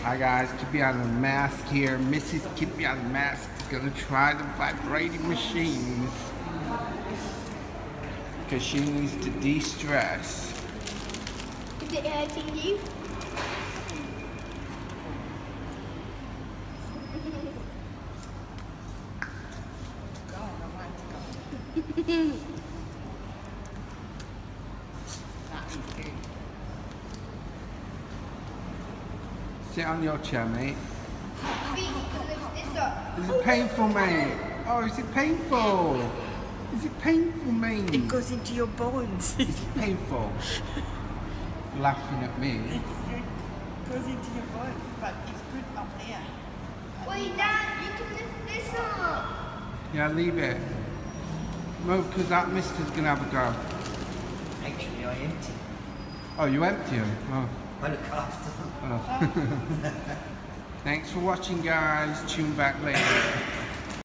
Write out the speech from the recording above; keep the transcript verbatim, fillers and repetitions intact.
Hi guys, Kipiana Mask here. Missus Kipiana Mask is gonna try the vibrating machines because she needs to de-stress. Is it hurting you? Sit on your chair, mate. Is it Is painful, mate? Oh, is it painful? Is it painful, mate? It goes into your bones. Is it painful? Laughing at me. It goes into your bones, but it's good up there. Wait, Dad, you can lift this up. Yeah, leave it. No, because that mister's gonna have a go. Actually, I empty. Oh, you empty him? Oh. I look after them. Oh. Thanks for watching, guys. Tune back later.